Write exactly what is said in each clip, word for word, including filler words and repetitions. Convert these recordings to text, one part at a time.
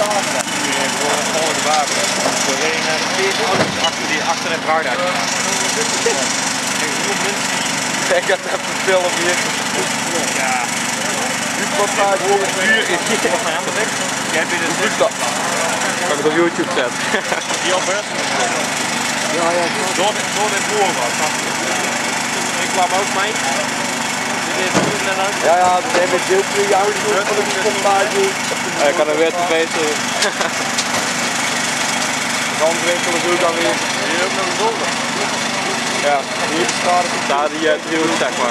Gewoon de wapen. Doorheen en veertien auto's achter, die, achter het hard uit. Ik heb even een film hier. Ja. Nu komt daar gewoon een uur in. Wat mijn handen weg? Jij bent een voetstap. Kan ik het op YouTube zetten? Die al best moet worden. Ja, ja. Door dit, door dit voorval. Ik kwam ook mee. Ja, ja, dat hebben we heel veel ouders van de pompage. Ik kan er weer te beter. De andere winkel doe ik dan weer. Hier ook nog een zolder. Ja, hier staat het. Daar die uh, driehoek, zeg maar.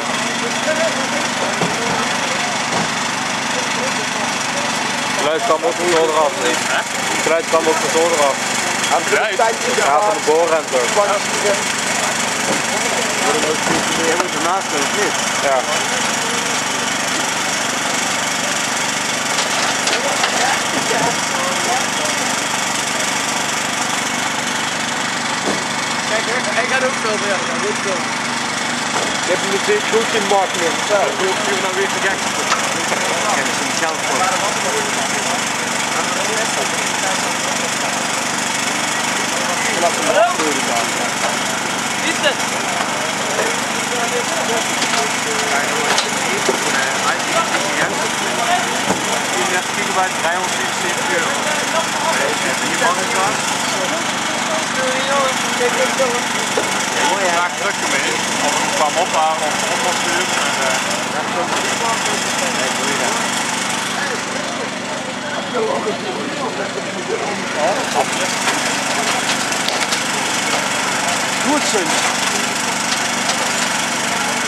Het geluid kwam ook van zolder af. Het geluid kwam ook van zolder af. Ja, van de boorrente ook. Je moet ernaast doen, of niet? Ja. Kijk, hij gaat ook veel meer. Ja, goed zo. Je hebt hem natuurlijk goed in marketing. Zo, hoe heb je nou weer vergeten? Ja, dat is niet zelf voor. Hallo? Wie is het? vierentachtig gigabyte, driehonderdvierenzeventig euro. Hier man is waar. Ik maak druk mee. Of ik kwam ophalen of oplossen. Goed zo.